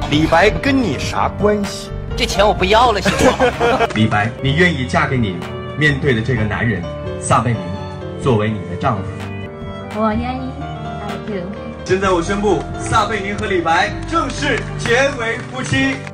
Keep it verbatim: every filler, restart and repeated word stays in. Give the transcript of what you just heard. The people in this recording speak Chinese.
李白跟你啥关系？ 这钱我不要了，行吗？ 李白，你愿意嫁给你面对的这个男人撒贝宁，作为你的丈夫？ 我愿意 ，I do。 现在我宣布，撒贝宁和李白正式结为夫妻。